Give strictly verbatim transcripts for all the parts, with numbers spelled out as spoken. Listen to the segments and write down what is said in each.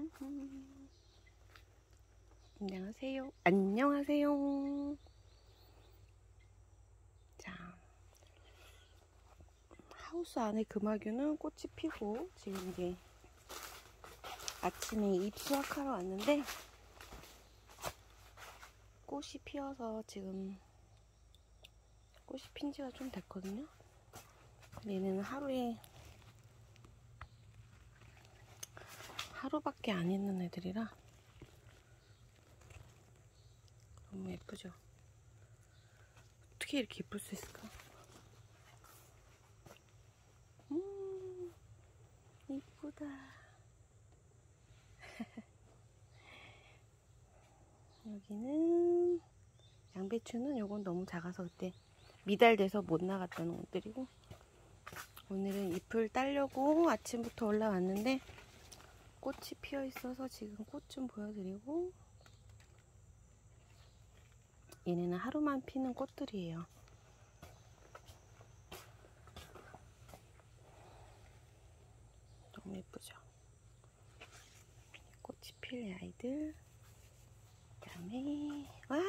안녕하세요. 안녕하세요. 자, 하우스 안에 금화규는 꽃이 피고 지금 이제 아침에 잎 수확하러 왔는데 꽃이 피어서 지금 꽃이 핀 지가 좀 됐거든요. 얘는 하루에 하루밖에 안 있는 애들이라 너무 예쁘죠? 어떻게 이렇게 예쁠 수 있을까? 음, 이쁘다. 여기는 양배추는 요건 너무 작아서 그때 미달돼서 못 나갔던 옷들이고, 오늘은 잎을 따려고 아침부터 올라왔는데 꽃이 피어 있어서 지금 꽃 좀 보여드리고, 얘네는 하루만 피는 꽃들이에요. 너무 예쁘죠? 꽃이 필 아이들. 그 다음에 와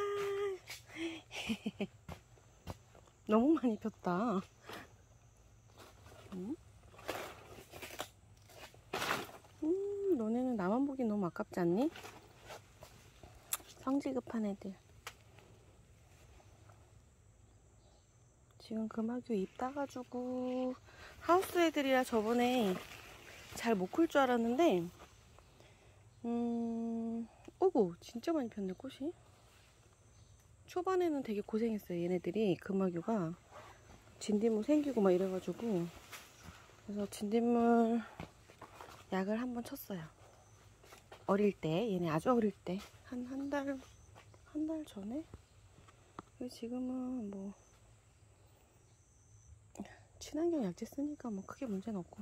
너무 많이 폈다. 음? 음, 너네는 나만 보기 너무 아깝지 않니? 성질 급한 애들. 지금 금화규 잎 따가지고 하우스 애들이라 저번에 잘 못 클 줄 알았는데 음... 오고 진짜 많이 폈네 꽃이. 초반에는 되게 고생했어요. 얘네들이 금화규가 진딧물 생기고 막 이래가지고. 그래서 진딧물 약을 한번 쳤어요. 어릴 때, 얘네 아주 어릴 때 한 한 달 한 달 전에. 지금은 뭐 친환경 약재 쓰니까 뭐 크게 문제는 없고.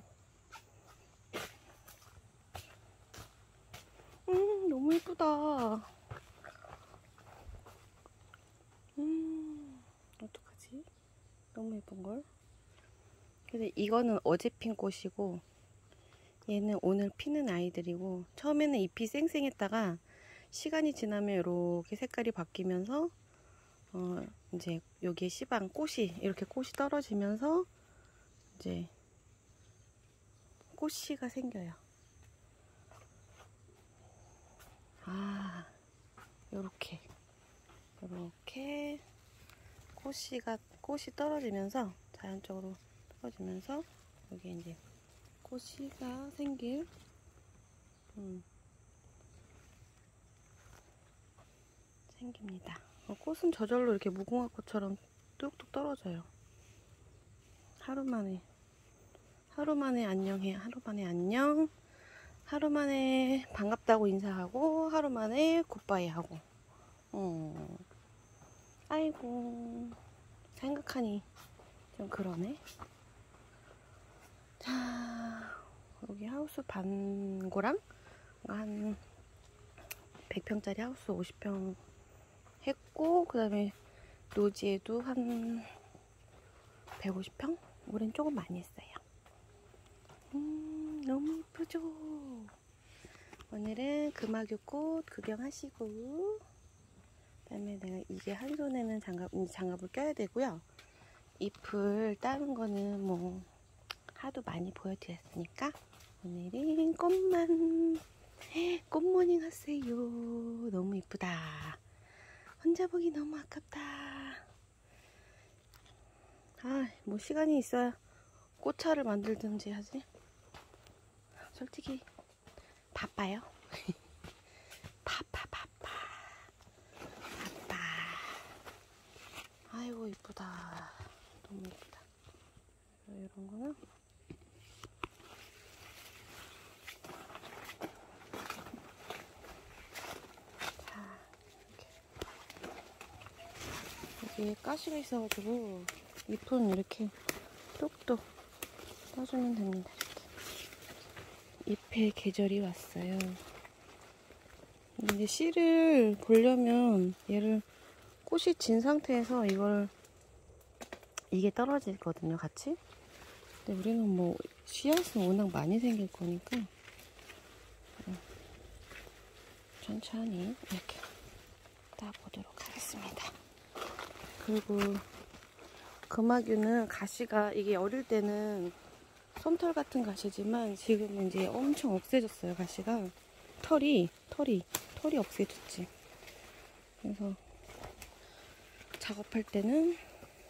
음, 너무 예쁘다. 음, 어떡하지? 너무 예쁜걸? 근데 이거는 어제 핀 꽃이고, 얘는 오늘 피는 아이들이고, 처음에는 잎이 쌩쌩했다가 시간이 지나면 이렇게 색깔이 바뀌면서 어, 이제 여기에 씨방 꽃이 이렇게 꽃이 떨어지면서 이제 꽃씨가 생겨요. 아, 요렇게 요렇게 꽃씨가 꽃이 떨어지면서 자연적으로 떨어지면서 여기 이제 꽃씨가 생길 음, 생깁니다. 어, 꽃은 저절로 이렇게 무궁화꽃처럼 뚝뚝 떨어져요. 하루 만에 하루 만에 안녕해. 하루 만에 안녕. 하루 만에 반갑다고 인사하고 하루 만에 굿바이 하고. 어. 아이고, 생각하니 좀 그러네. 자, 여기 하우스 반고랑 한 백 평짜리 하우스 오십 평 했고, 그 다음에 노지에도 한 백오십 평? 우린 조금 많이 했어요. 음, 너무 예쁘죠? 오늘은 금화규꽃 구경하시고, 그 다음에 내가 이게 한 손에는 장갑, 장갑을 껴야 되고요. 잎을 따는 거는 뭐 하도 많이 보여드렸으니까 오늘은 꽃만. 꽃모닝 하세요. 너무 이쁘다. 혼자 보기 너무 아깝다. 아, 뭐 시간이 있어야 꽃차를 만들든지 하지. 솔직히 바빠요. 바빠 바빠 바빠. 아이고 이쁘다. 너무 이쁘다. 이런 거는 자, 이렇게 여기에 가시가 있어가지고 잎은 이렇게 뚝뚝 떠주면 됩니다. 잎의 계절이 왔어요. 근데 씨를 보려면 얘를 꽃이 진 상태에서 이걸 이게 떨어지거든요, 같이. 근데 우리는 뭐 씨앗은 워낙 많이 생길 거니까 천천히 이렇게 따보도록 하겠습니다. 그리고 금화균은 가시가 이게 어릴 때는 솜털 같은 가시지만 지금은 이제 엄청 억세졌어요. 가시가 털이 털이 털이 억세졌지. 그래서 작업할 때는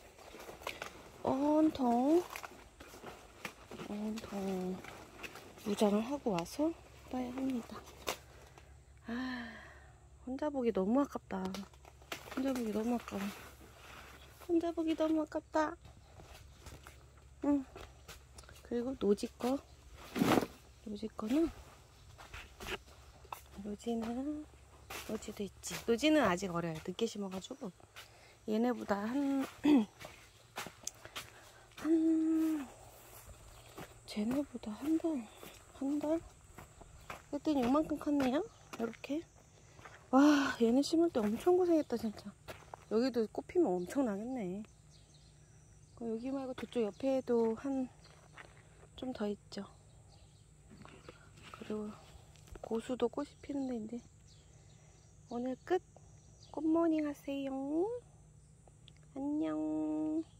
온통 온통 무장을 하고 와서 따야 합니다. 아, 혼자 보기 너무 아깝다. 혼자 보기 너무 아까워. 혼자 보기 너무 아깝다. 응. 그리고 노지 거. 노지 거는 노지는 노지도 있지. 노지는 아직 어려요. 늦게 심어가지고 얘네보다 한 한 쟤네보다 한 달 한 달? 그때는 요만큼 컸네요. 이렇게. 와, 얘네 심을 때 엄청 고생했다 진짜. 여기도 꽃 피면 엄청 나겠네. 여기 말고 저쪽 옆에도 한 좀 더 있죠. 그리고 고수도 꽃이 피는 데인데. 오늘 끝. 굿모닝 하세요. 안녕.